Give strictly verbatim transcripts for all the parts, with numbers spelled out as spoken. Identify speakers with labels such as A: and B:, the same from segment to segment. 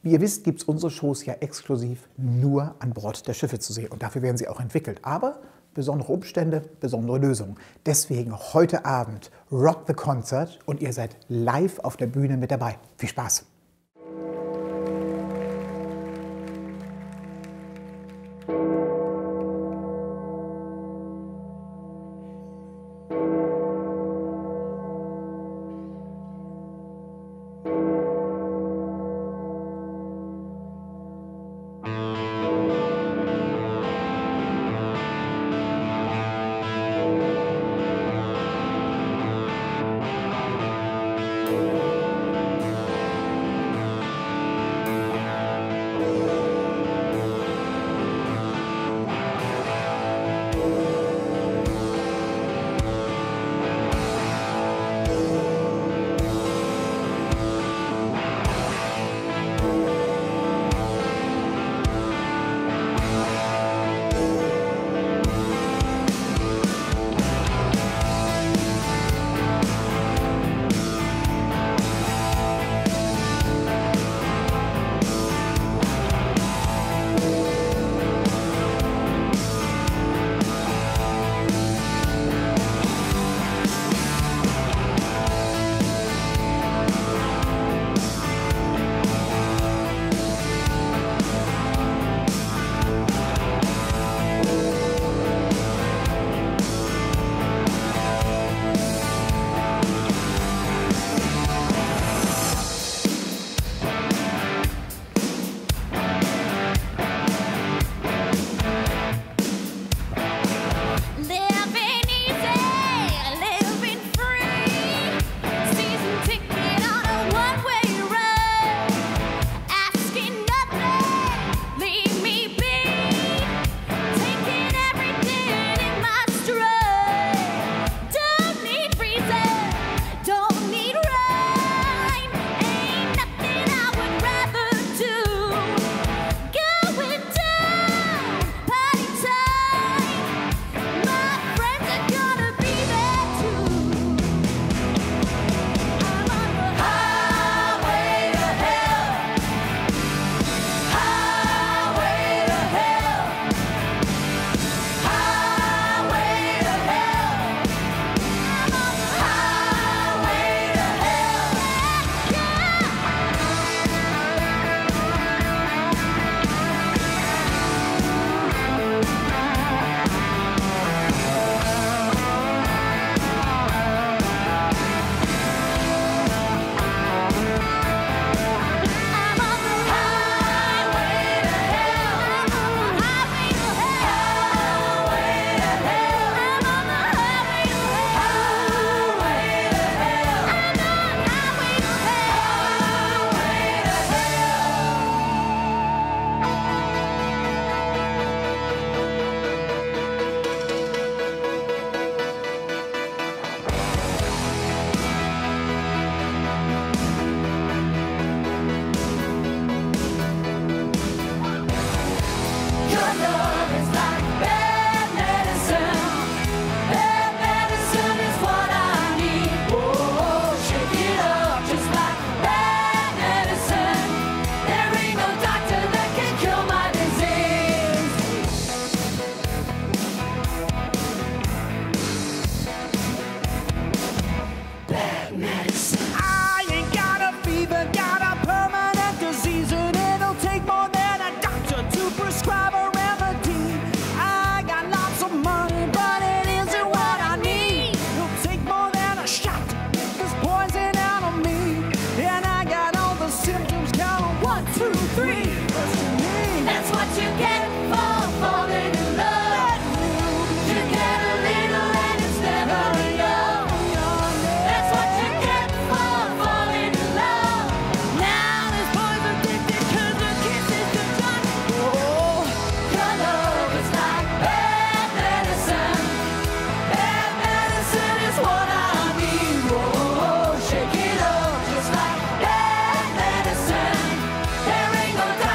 A: Wie ihr wisst, gibt es unsere Shows ja exklusiv nur an Bord der Schiffe zu sehen. Und dafür werden sie auch entwickelt. Aber besondere Umstände, besondere Lösungen. Deswegen heute Abend Rock the Concert und ihr seid live auf der Bühne mit dabei. Viel Spaß!
B: There ain't no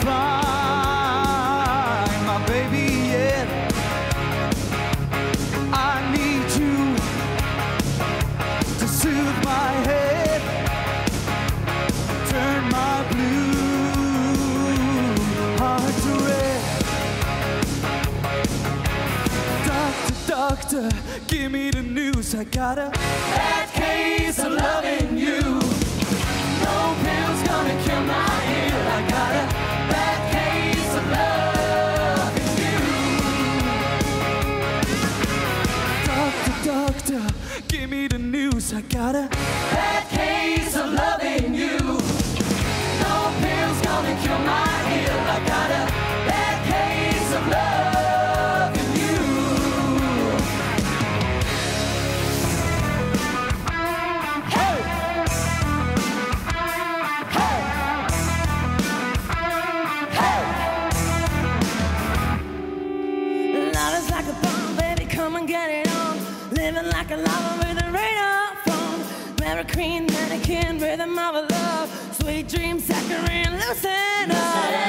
B: find my baby yet. I need you to soothe my head, turn my blue heart to red. Doctor, doctor, give me the news. I got a bad case of loving you. No pill's gonna kill my ill. I got a bad case of loving you. Doctor, doctor, give me the news. I got a bad case of loving you. No pill's gonna kill my ill. I got a bad case of loving you. Hey! Hey! Hey!
C: Love is like a bomb, baby, come and get it on. Living like a lover with a radar phone. Mary Queen, mannequin, rhythm of a love. Sweet dreams, saccharine, loosen up.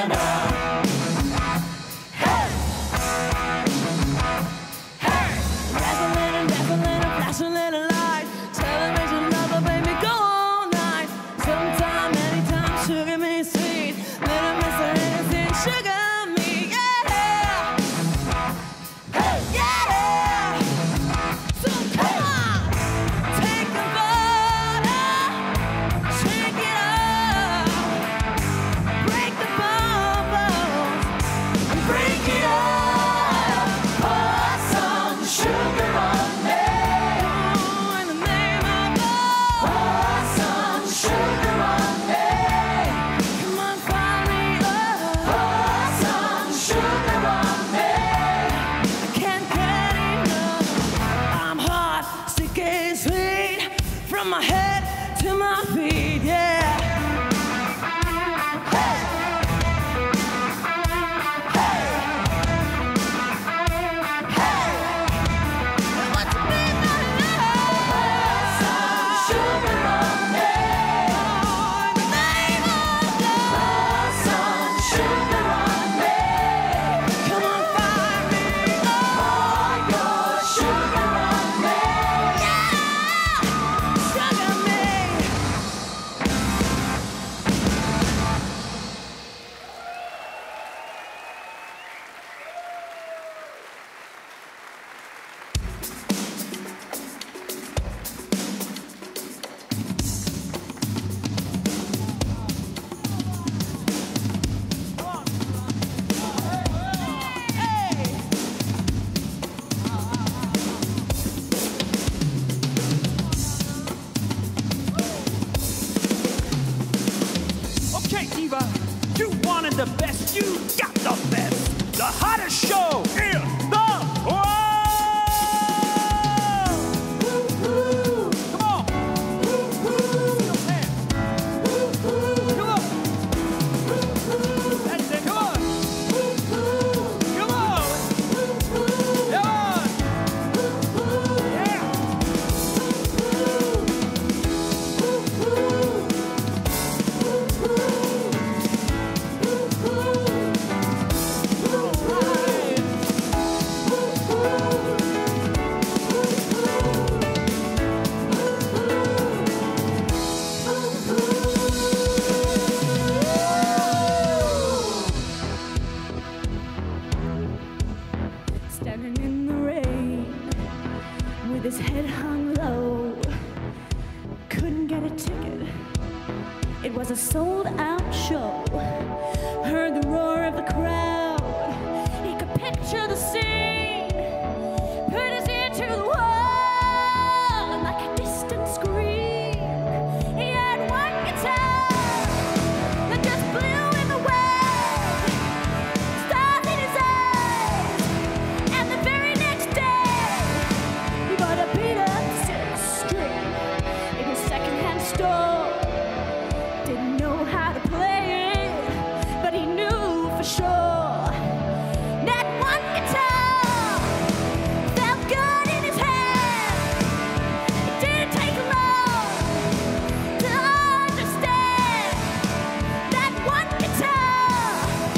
C: Hey! Hey! Dazzling and dazzling and flash a little light. Television lover, baby, go all night. Sometime, anytime, sugar me sweet. Little Mister Innocent, sugar me, yeah! Hey! Yeah! So come on, take the butter, shake it up, break the bubbles, and break it up. Pour some sugar on me. Oh, in the name of love. Pour some sugar on me. Come on, find me up. Pour some sugar on me. I can't get enough. I'm hot, sticky, sweet, from my head to my feet, yeah. Hey! Hey! Hey! I want to be my love. Pour some sugar on me. Oh, in the name of love. Pour some sugar on me. Come on, find me up. Pour your sugar on me. Yeah! Sugar me.
B: Okay, Eva, you wanted the best, you got the best. The hottest show in the world! Come on! Your hands. Come on! That's it, come on! Come on! Come on! Yeah!
C: Standing in the rain with his head hung low, couldn't get a ticket. It was a sold out show. Heard the roar of the crowd. He could picture the scene. Put his ear to the wall like a distant scream. He had one guitar that just blew him away. Stars in his eyes. And the very next day, he bought a beat up six string in his secondhand store. Didn't know how to play it, but he knew for sure. That one guitar felt good in his hand. It didn't take long to understand. That one guitar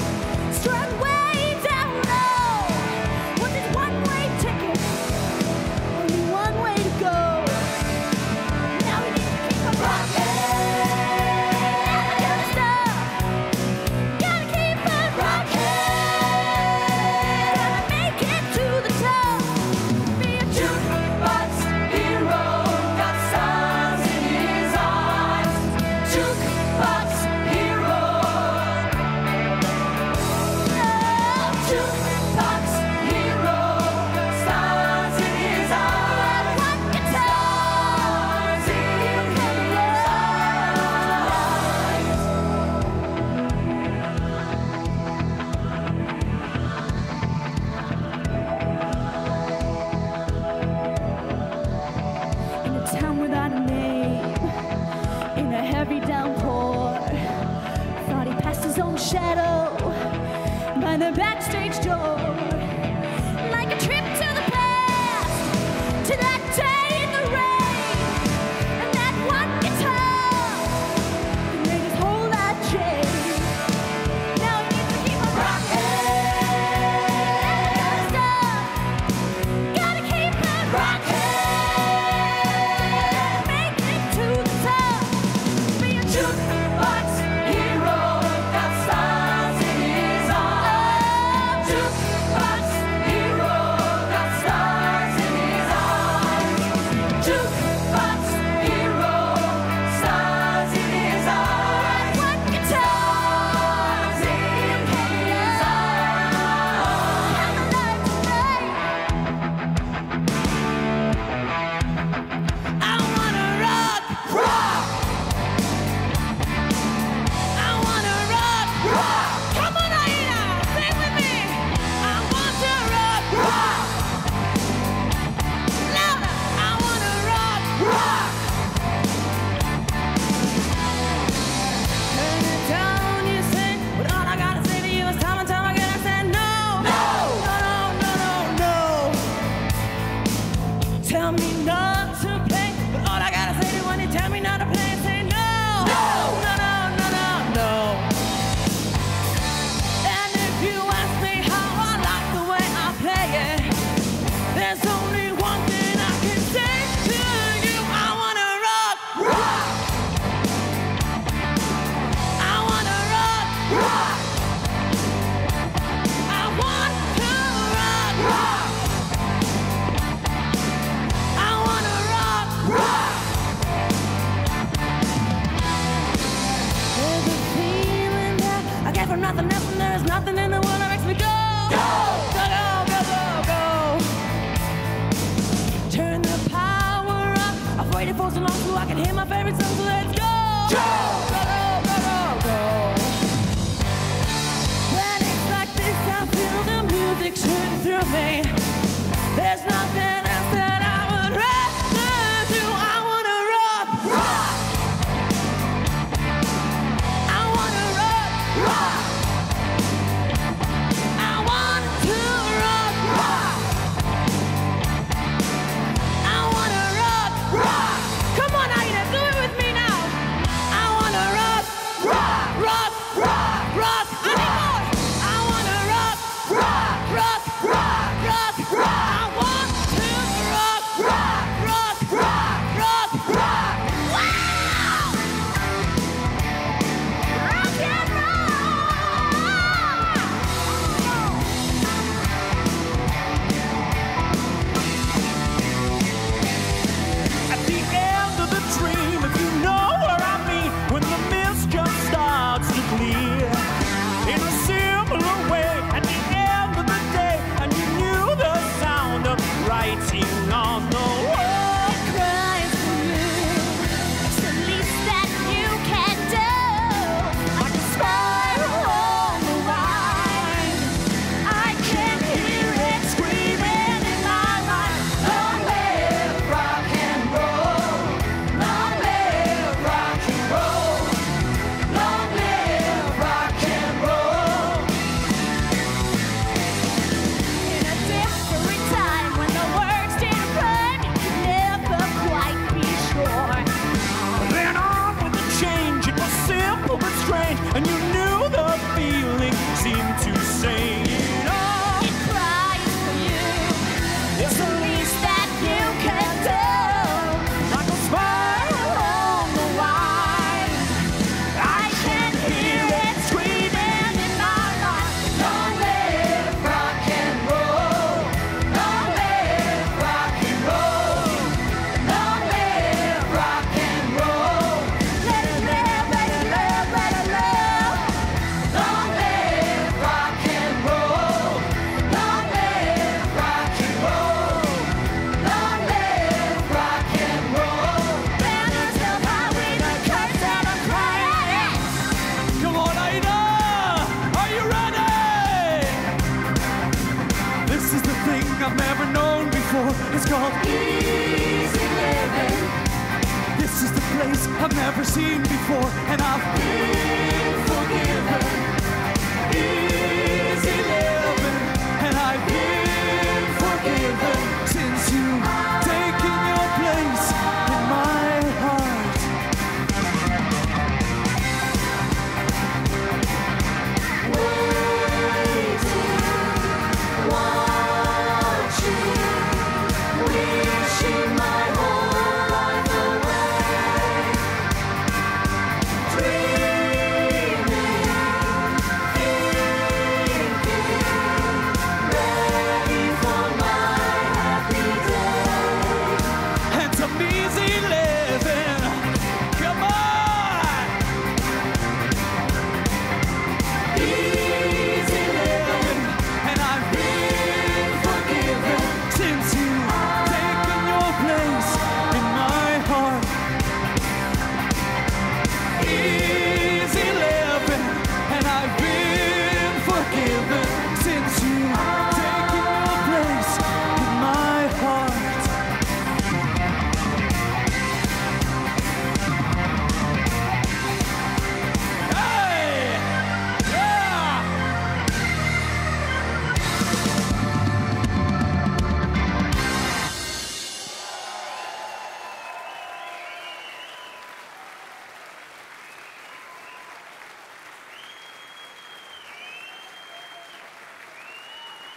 C: long shadow by the backstage door, like a trip to the past, to that day in the rain, and that one guitar that made his whole life change. Now he needs to keep on rocking, gotta keep on rocking, make it to the top, be a jukebox hero, got stars in his arms. Jukebox hero, got stars in his arms. Jukebox hero, stars in his arms. One guitar's in his arms. And the light tonight. I wanna rock, rock. I wanna rock, rock. Come on, Aida, sing with me. I want to rock, rock. Louder. I wanna rock, rock. Turn it down, you say, but all I gotta say to you is time and time again I said no, no, no, no, no, no. Tell me not to play, but all I gotta say when you tell me not to play, say no, no, no, no, no, no, no. And if you ask me how I like the way I play it, there's only one thing I can say to you. I wanna rock, rock. I wanna rock, rock. I want to rock, rock. I wanna rock, rock. There's a feeling that I get from nothing else, and there's nothing in the world that makes me go, go, go, go, go, go. Turn the power up. I've waited for so long so I can hear my favorite song, so let's go, go, go, go, go, go. When it's like this, I feel the music shooting through me. There's nothing else that I would rather do. I wanna rock, rock. I wanna rock, rock. I want to rock, rock. I wanna rock, rock. Come on, Aida, do it with me now. I wanna rock, rock, rock, rock, rock. I need more. I wanna rock, rock, rock, rock, rock, rock. I want to rock, rock, rock, rock, rock, rock. Wow! Rock and
B: At the end of the dream, if you know what I mean, when the mist just starts to clear, in a similar way, at the end of the day, and you knew the sound of writing on the wall.
C: Cries for you. It's the least that you can do. Like a spiral on the line. I can hear it screaming in my mind. Long live rock and roll. Long live rock and roll. Long live rock and roll. In a different time when the words didn't rhyme, you could never quite be sure.
B: Then on with the change, it was simple but strange, and you knew the feeling seemed to say it all.
C: It cries for you. It's the least that you can do.
B: Like a spiral
C: On the line, I can hear it screaming in my mind. Long live rock and roll. Long live rock and roll. Long live rock and roll. Let it live, let it live, let it live. Long live rock and roll. Long live rock and roll. Long live rock and roll. Banners held high with a curse and a crying.
B: Come on, Aida! Are you ready? This is the thing I've never known before. It's called
C: Easy living.
B: This is the place I've never seen before, and I've been forgiven.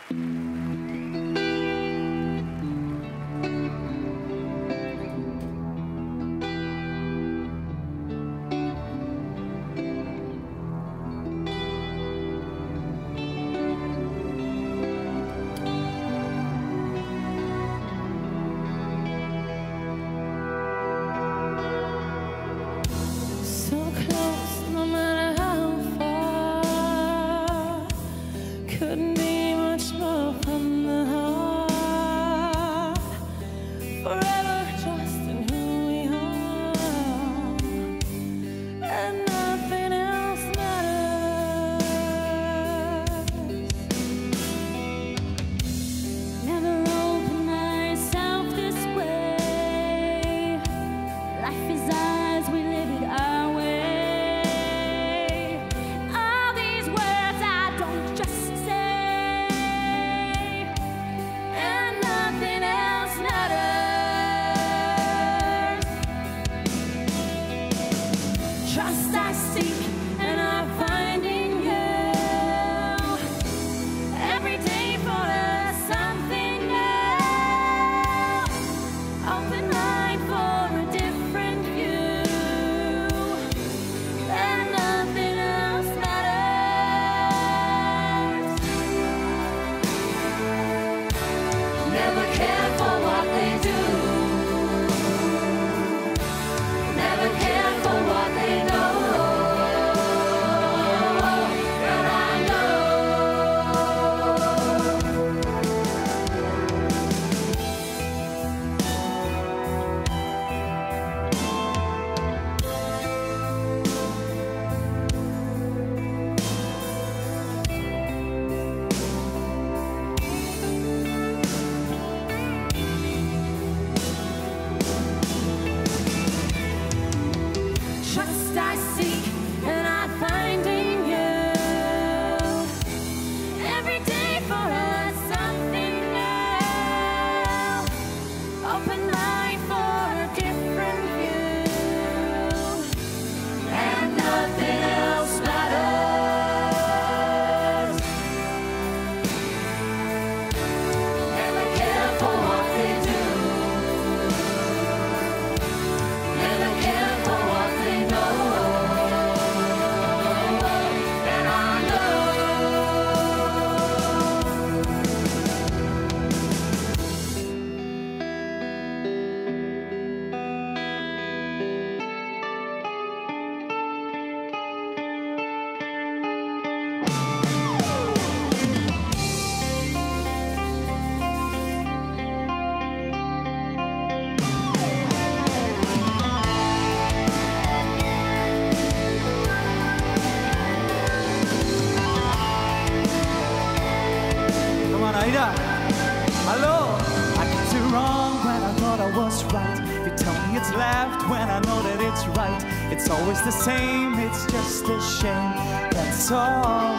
B: Hello, I get it wrong when I thought I was right. You tell me it's left when I know that it's right. It's always the same, it's just a shame, that's all.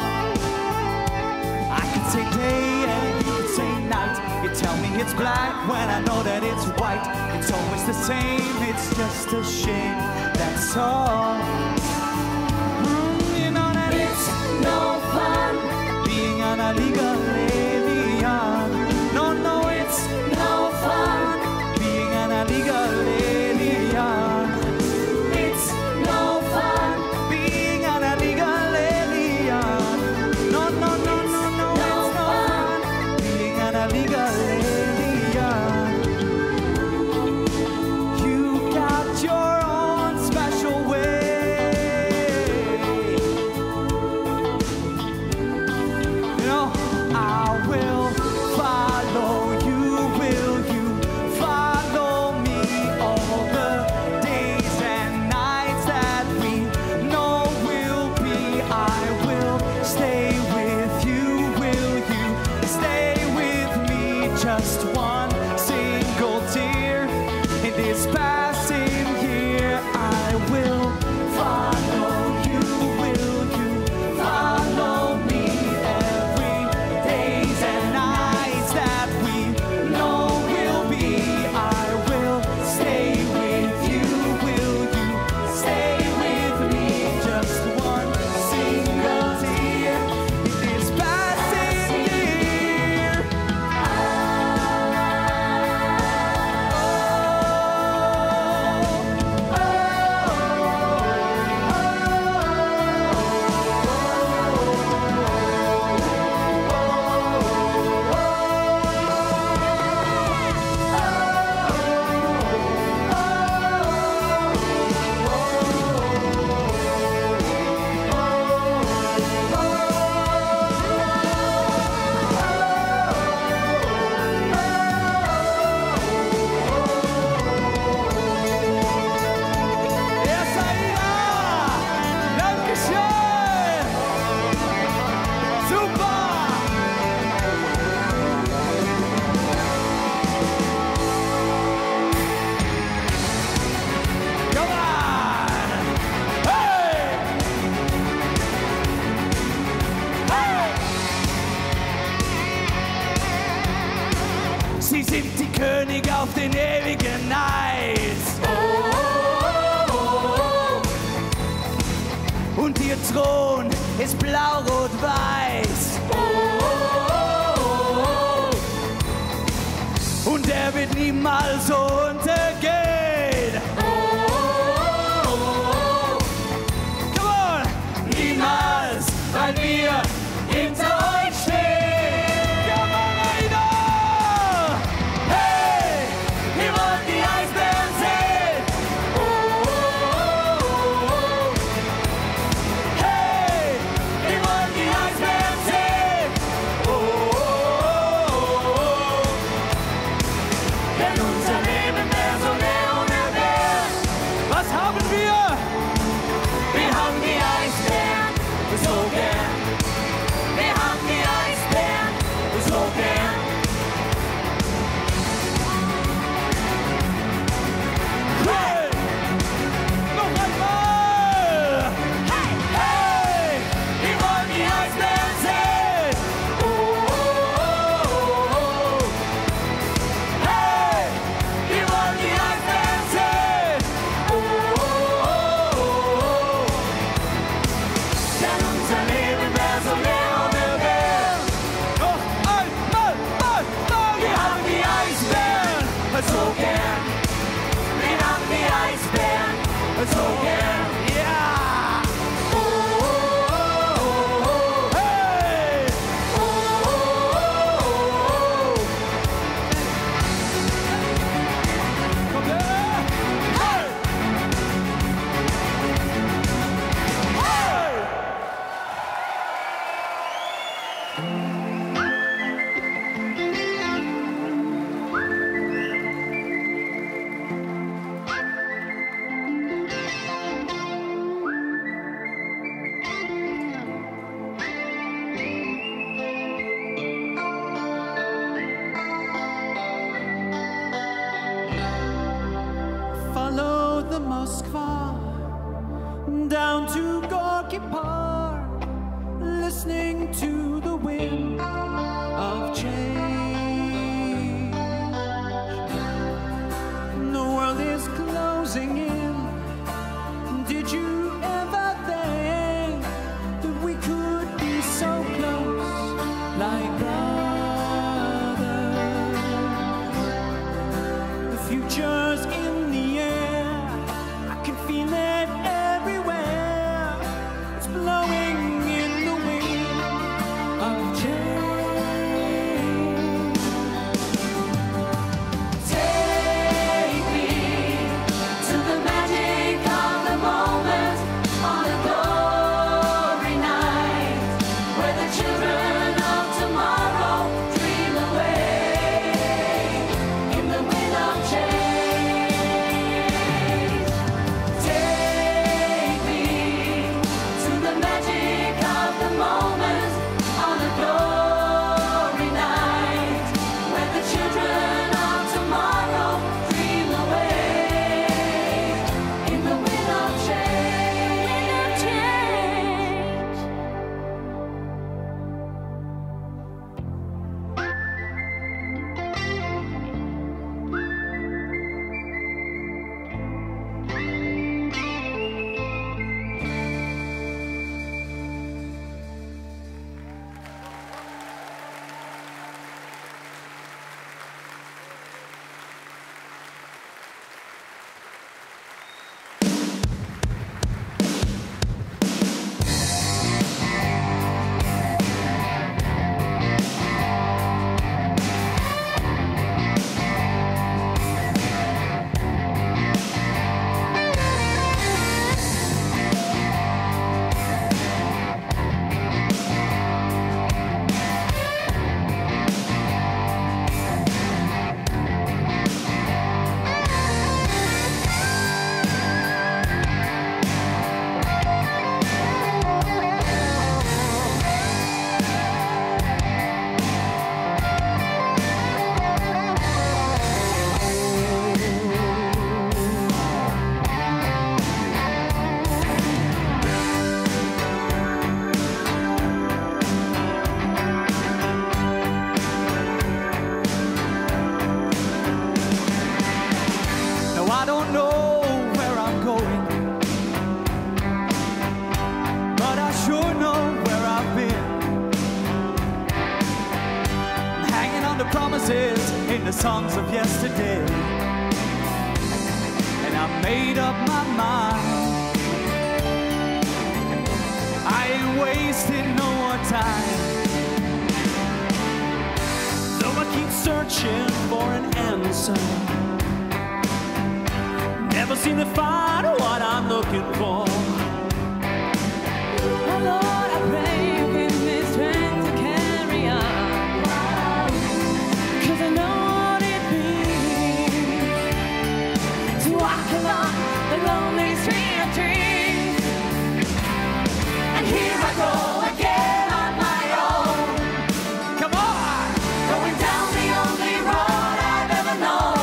B: I could say day and you could say night. You tell me it's black when I know that it's white. It's always the same, it's just a shame, that's all. Mm, you know that it's no fun being an illegal alien. No, no, it's no fun being an illegal alien. It's no fun being an illegal alien. No, no, no, no, no, no, it's no fun being an illegal alien. You got your own special way sind die Könige auf den ewigen Eis. Und ihr Thron ist blau-rot-weiß. Und er wird niemals so untergehen. Come on! Niemals, weil wir hinter euch stehen. Come on, Rainer! Hey, wir wollen die Eisbären sehen. Hey, wir wollen die Eisbären sehen. Denn unser Leben wäre so leer unerwählt. Was haben wir? Wir haben die Eisbären so gern. Wir haben die Eisbären so gern. Hey! Noch einmal! Hey! Hey! Wir wollen die Eisbären sehen! Oh, oh, oh, oh. Hey! Wir wollen die Eisbären sehen! Oh, oh, oh, oh. Denn unser Leben wäre so leer unerwählt. Noch einmal, mal, mal! Wir haben die Eisbären so gern. Wir haben die Eisbären so gern. Ja! Oh, oh, oh, oh. Hey! Oh, oh, oh, oh. Komm her! Hey! Hey!
D: Follow the Moskva down to Gorky Park, listening to the wind of change. The world is closing in. Did you ever think that we could be so close, like brothers? The future's in the air. I can feel it everywhere. It's blowing in the wind of change.
B: Take me to the magic of the moment on a glory night, where the children of tomorrow dream away in the wind of change. Take me to the magic promises in the songs of yesterday. And I made up my mind. I ain't wasting no more time. Though I keep searching for an answer, never seem to find what I'm looking for.
C: Oh Lord, I pray you give me strength to carry on, 'cause I know what it means to walk along the lonely street of dreams. And here I go again on my own.
B: Come on!
C: Going down the only road I've ever known.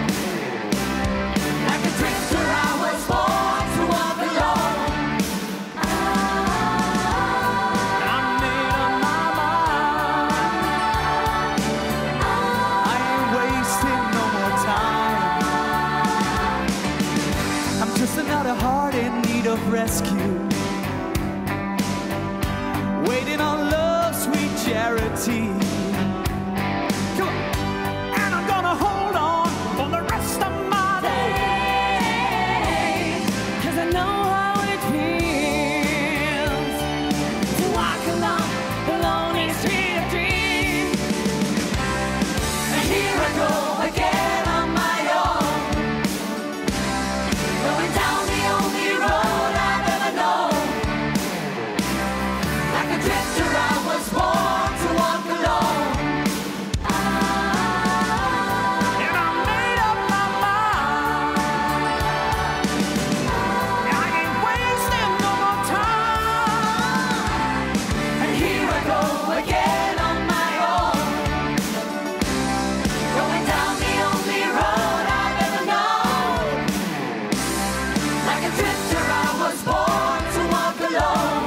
C: Like a drifter, I was born to walk alone.
B: I made up my mind. I ain't wasting no more time. I'm just another heart in need of rescue, waiting on love's sweet charity. Come on. And I'm gonna hold on for the rest of my days.
C: 'Cause I know how it feels to walk along the lonely street of dreams.
B: And here I go again on my own,
C: Going down the only road I've ever known. Like a drifter, I was born to walk alone.
B: and I made up my mind. I ain't wasting no more time.
C: And here I go again on my own. Going down the only road I've ever known. Like a drifter, I was born to walk alone.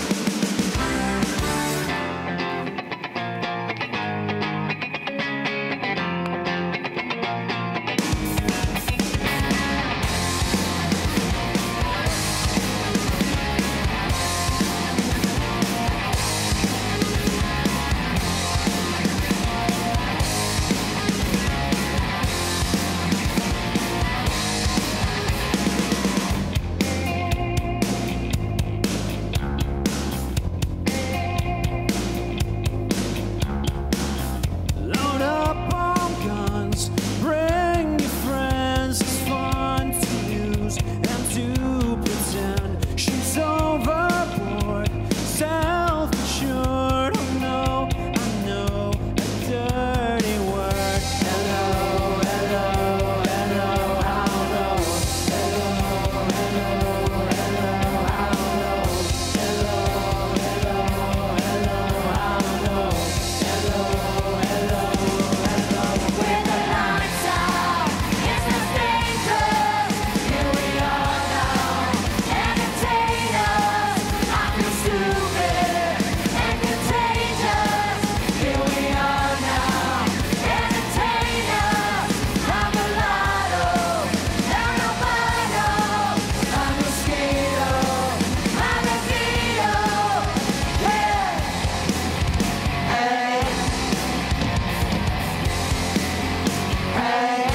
B: Load up on guns, bring your friends. It's fun to use and to pretend. She's overboard, self-assured. Oh no, I know a dirty word. Hello, hello, hello, how low? Hello, hello, hello, how low? Hello, hello, hello, how low? Hello, hello, hello.
C: With the lights out, it's just dangerous. Here we are now, entertainers. I feel stupid and contagious. Here we are now, entertainers. I'm a lotto, they're albino. I'm a mosquito, I'm a Vito. Yeah. Hey. Hey.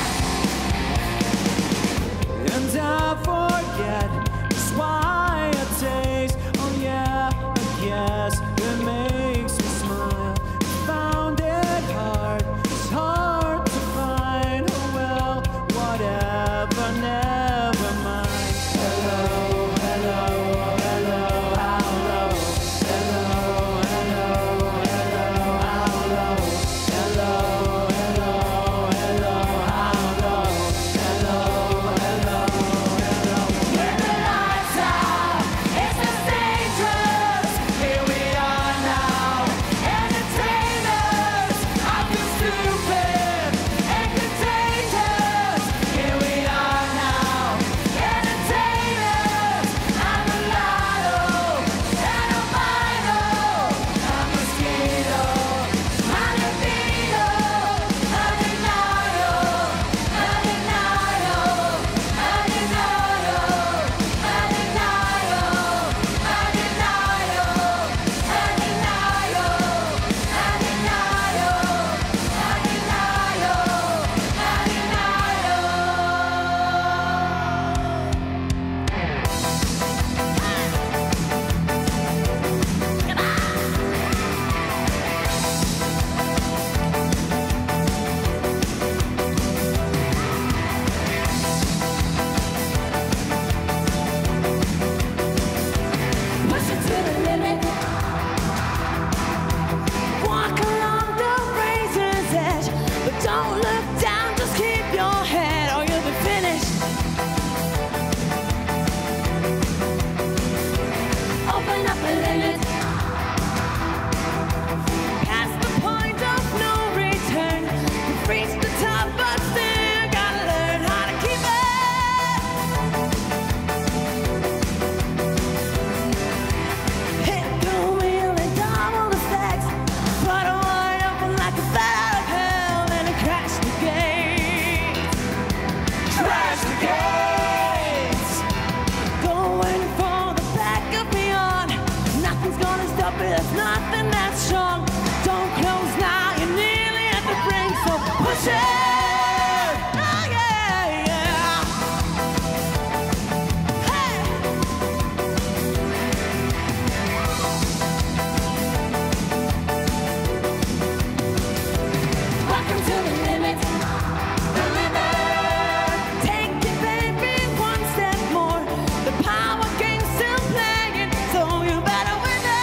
B: And I forget just why I taste. Oh yeah, I guess it makes me smile. Found it hard, it's hard to find. Oh well, whatever, never mind. Hello, hello, hello, how low? Hello, hello, hello, how low? Hello, hello, hello, how low? Hello, hello, hello.
C: With the lights out, it's just dangerous.
B: Here we are
C: up, there's nothing that's strong. Don't close now, you're nearly at the brink, so push it. Oh yeah, yeah. Hey. Welcome to the limit. The limit. Take it, baby, one step more. The power game's still playing, so you better win it.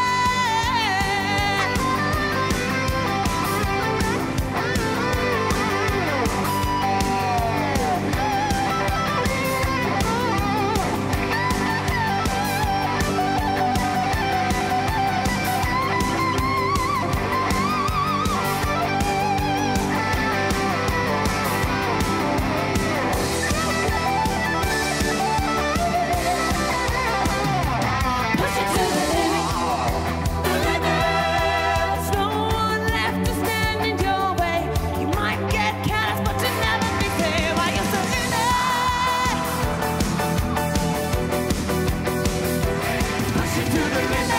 C: Push it to the limit. The limit. There's no one left to stand in your way. You might get callous, but you'll never be saved by your surrender. Push it to the limit.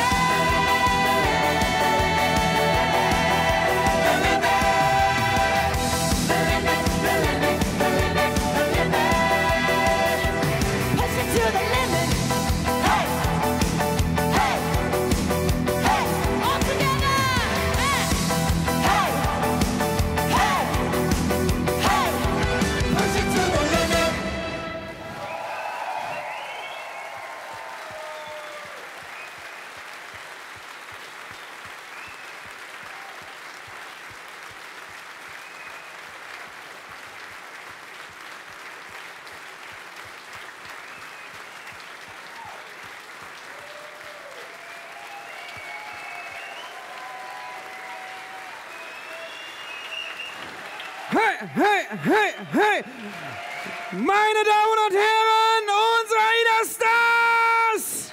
C: The limit. The limit. The limit. The limit. The limit. Push it to the limit. Hey. Hey. Hey. All together. Hey. Hey. Hey. Hey. Push it to the limit.
E: Hey, hey, hey, hey! Meine Damen und Herren, unsere Aida-Stars!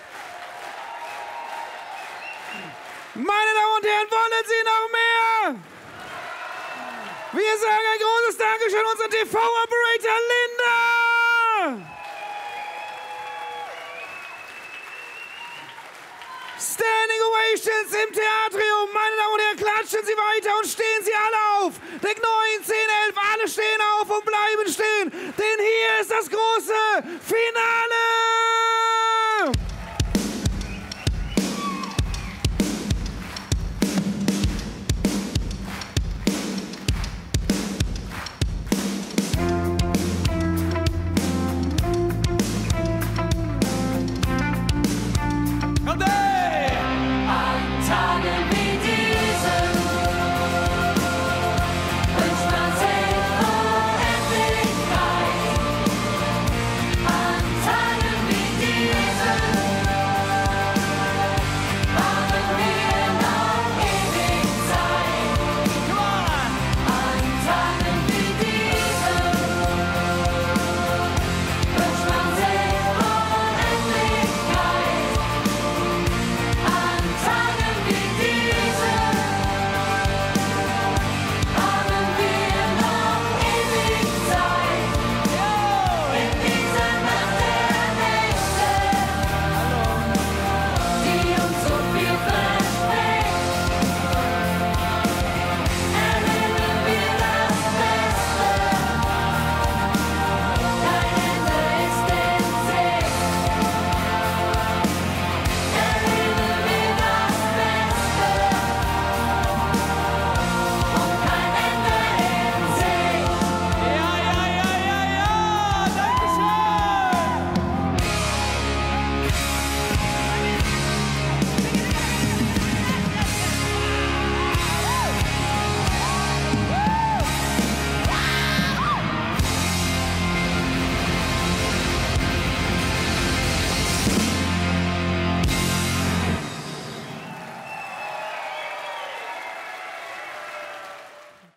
E: Meine Damen und Herren, wollen Sie noch mehr? Wir sagen ein großes Dankeschön an unseren T V-Operator Linda! Standing Ovations im Theatrium. Meine Damen und Herren, klatschen Sie weiter und stehen Sie alle auf. Deck neun, zehn, elf, alle stehen auf und bleiben stehen. Denn hier ist das große Finale.